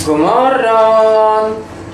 God morgon!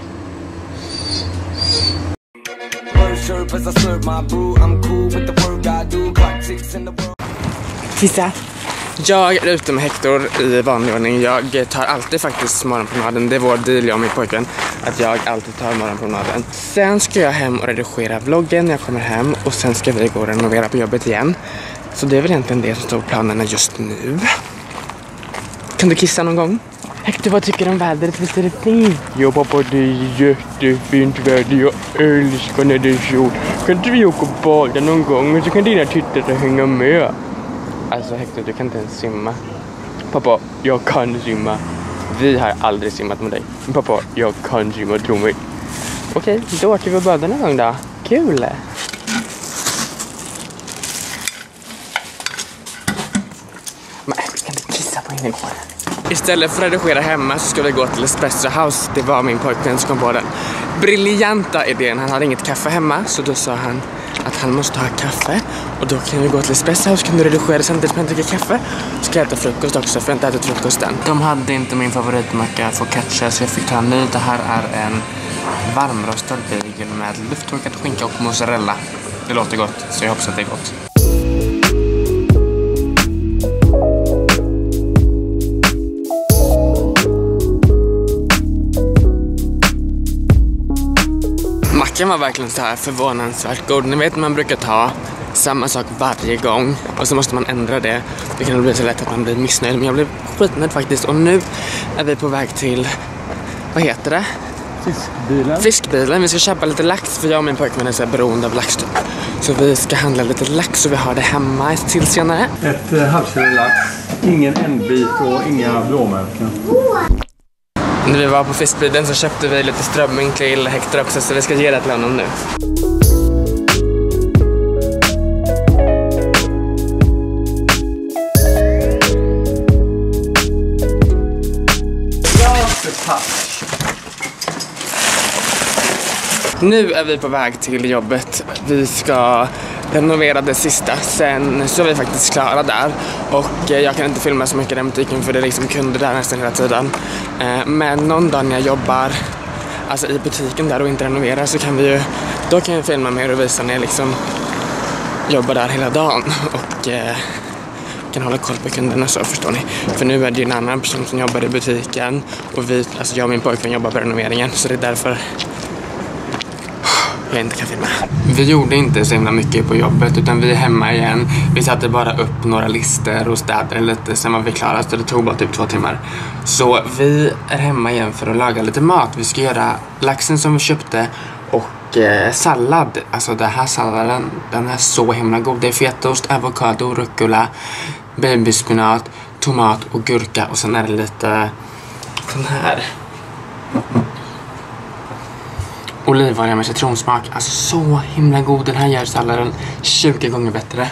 Kissa. Jag är ute med Hector i vanlig ordning. Jag tar alltid faktiskt morgonpromenaden. Det är vår deal, jag och min pojken, att jag alltid tar morgonpromenaden. Sen ska jag hem och redigera vloggen när jag kommer hem. Och sen ska vi gå och renovera på jobbet igen. Så det är väl egentligen det som står på planerna just nu. Kan du kissa någon gång? Hector, vad tycker du om vädret? Visst är det fint? Jo pappa, det är jättefint väder. Jag älskar när det är sol. Kan inte vi åka och bada någon gång? Så kan dina tittare hänga med. Alltså Hector, du kan inte ens simma. Pappa, jag kan simma. Vi har aldrig simmat med dig. Men pappa, jag kan simma, tro mig. Okej, då åker vi och badar någon gång då. Kul! Men kan du kissa på innergården? Istället för att redigera hemma så ska vi gå till Espresso House. Det var min pojkvän som kom på den briljanta idén. Han hade inget kaffe hemma, så då sa han att han måste ha kaffe. Och då kan vi gå till Espresso House, kan du redigera samtidigt som jag dricker kaffe. Så ska jag äta frukost också, för jag har inte ätit frukosten. De hade inte min favoritmacka focaccia, så jag fick ta en ny. Det här är en varmrostad bagel med lufttorkad skinka och mozzarella. Det låter gott, så jag hoppas att det är gott. Mackan var verkligen så här förvånansvärt god. Ni vet, man brukar ta samma sak varje gång och så måste man ändra det. Det kan bli så lätt att man blir missnöjd. Men jag blev skitnöjd faktiskt. Och nu är vi på väg till, vad heter det? Fiskbilen. Fiskbilen. Vi ska köpa lite lax, för jag och min pojkvän är så beroende av lax typ. Så vi ska handla lite lax så vi har det hemma till senare. Ett halvkilo lax, ingen ändbit och inga blåmärken. När vi var på fiskbilen så köpte vi lite strömming till Hector också, så vi ska ge det till honom nu. Nu är vi på väg till jobbet. Vi ska renovera det sista. Sen så är vi faktiskt klara där. Och jag kan inte filma så mycket i den butiken, för det är liksom kunder där nästan hela tiden. Men någon dag när jag jobbar alltså i butiken där och inte renoverar, så kan vi ju, då kan jag filma mer och visa när jag liksom jobbar där hela dagen. Och kan hålla koll på kunderna, så förstår ni. För nu är det ju en annan person som jobbar i butiken. Och vi, alltså jag och min pojkvän jobbar på renoveringen. Så det är därför jag inte kan filma. Vi gjorde inte så himla mycket på jobbet, utan vi är hemma igen. Vi satte bara upp några lister och städade lite, sen var vi klara, så det tog bara typ 2 timmar. Så vi är hemma igen för att laga lite mat. Vi ska göra laxen som vi köpte och sallad. Alltså den här salladen, den är så himla god. Det är fetaost, avokado, rucola, babyspinat, tomat och gurka. Och sen är det lite sån här olivolja med citronsmak. Alltså så himla god. Den här gör salladen 20 gånger bättre.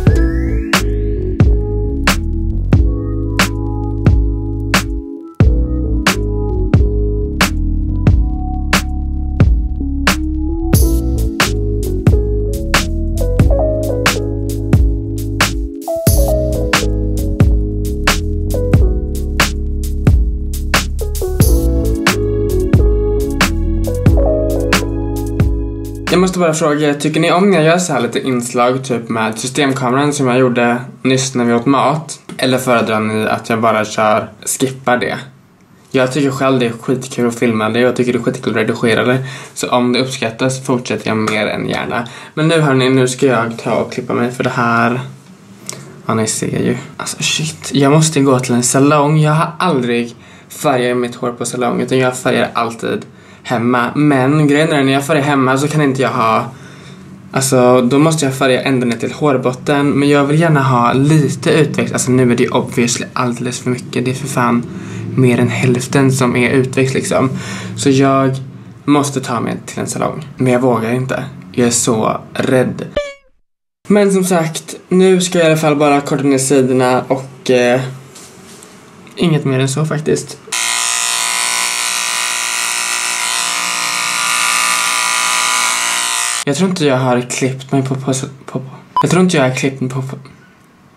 Jag måste bara fråga, tycker ni om när jag gör så här lite inslag typ med systemkameran som jag gjorde nyss när vi åt mat? Eller föredrar ni att jag bara skippar det? Jag tycker själv det är skitkul att filma det, och jag tycker det är skitkul att redigera det. Så om det uppskattas fortsätter jag mer än gärna. Men nu hörni, nu ska jag ta och klippa mig, för det här, ja ni ser ju. Alltså shit, jag måste gå till en salong. Jag har aldrig färgat mitt hår på salong, utan jag färgar alltid hemma. Men grejen är, när jag färgar hemma så kan inte jag ha, alltså då måste jag färga ända ner till hårbotten. Men jag vill gärna ha lite utväxt. Alltså nu är det obviously alldeles för mycket. Det är för fan mer än hälften som är utväxt liksom. Så jag måste ta mig till en salong. Men jag vågar inte. Jag är så rädd. Men som sagt, nu ska jag i alla fall bara korta ner sidorna och inget mer än så faktiskt. Jag tror inte jag har klippt mig Jag tror inte jag har klippt mig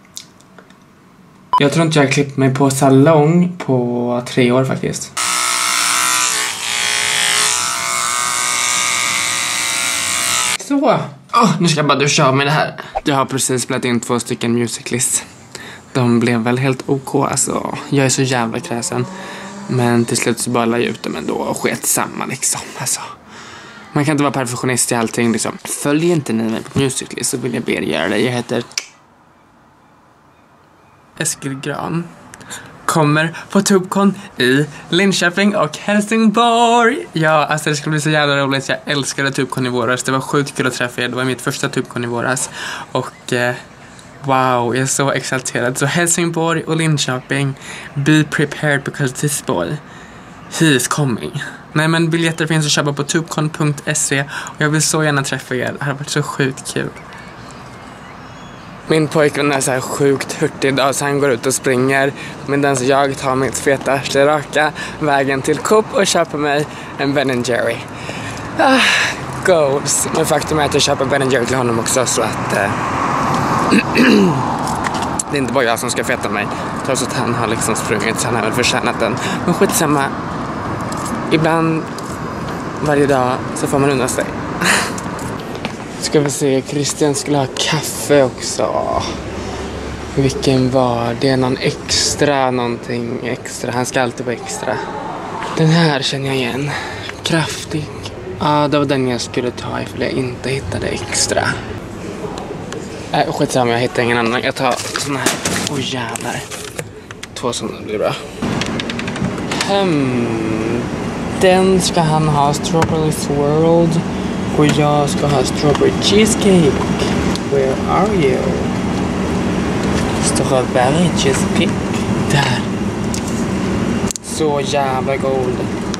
Jag tror inte jag har klippt mig på salong på 3 år faktiskt. Så. Nu ska jag bara duscha av med det här. Jag har precis spelat in 2 stycken musiclists. De blev väl helt OK. Alltså, jag är så jävla kräsen. Men till slut så bara la jag ut dem ändå och sket samma liksom. Alltså, man kan inte vara perfektionist i allting liksom. Följer inte ni mig på musiclist så vill jag be er göra det. Jag heter Eskil Gran. Kommer på TubeCon i Linköping och Helsingborg. Ja, alltså det ska bli så jävla roligt. Jag älskade TubeCon i våras. Det var sjukt kul att träffa er. Det var mitt första TubeCon i våras. Och wow, jag är så exalterad. Så Helsingborg och Linköping, be prepared because this boy, he is coming. Nej, men biljetter finns att köpa på tubecon.se. Och jag vill så gärna träffa er. Det har varit så sjukt kul. Min pojkvän är så här sjukt hurtig idag, så han går ut och springer. Medan jag tar mitt fetaste raka vägen till Coop och köper mig en Ben & Jerry. Goals. Men faktum är att jag köper Ben & Jerry till honom också, så att det är inte bara jag som ska feta mig. Trots att han har liksom sprungit, så han har väl förtjänat den. Men skitsamma. Ibland, varje dag, så får man undan sig. Ska vi se, Christian skulle ha kaffe också. Vilken var det? Någon extra, någonting extra. Han ska alltid vara extra. Den här känner jag igen. Kraftig. Ja, det var den jag skulle ta ifall jag inte hittade extra. Skitsamma, jag hittar ingen annan. Jag tar såna här. Jävlar. 2 sådana blir bra. Den ska han ha, Strawberry Swirled. Och jag ska ha strawberry cheesecake. Where are you? Strawberry cheesecake. Där. Så jävla god.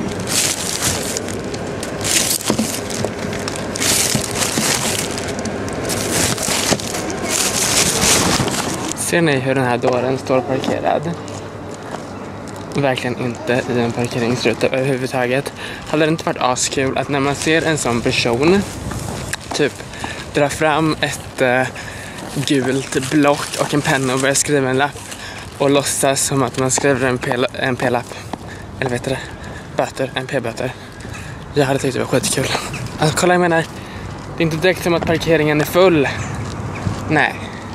Ser ni hur den här dörren står parkerad? Verkligen inte i en parkeringsruta överhuvudtaget. Hade det inte varit askul att när man ser en sån person typ dra fram ett gult block och en penna och börja skriva en lapp och låtsas som att man skriver en p-lapp, eller vet du det? Böter, en p-böter. Jag hade tyckt det var skitkul. Alltså kolla, jag menar, det är inte direkt som att parkeringen är full. Nej.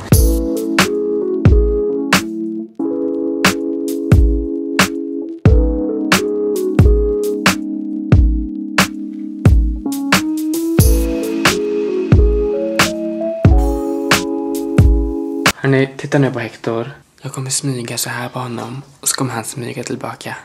Hörrni, titta nu på Hector. Jag kommer smyga så här på honom och så kommer han smyga tillbaka.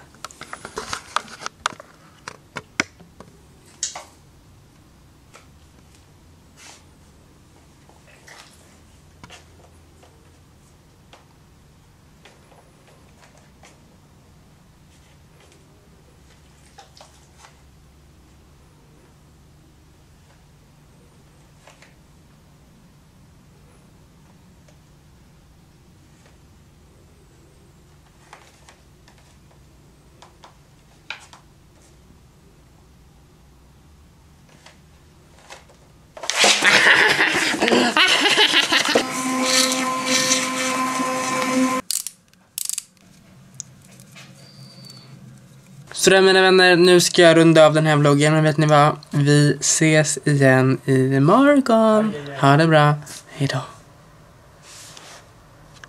Så där, mina vänner, nu ska jag runda av den här vloggen. Men vet ni vad? Vi ses igen i morgon. Ha det bra. Hej då.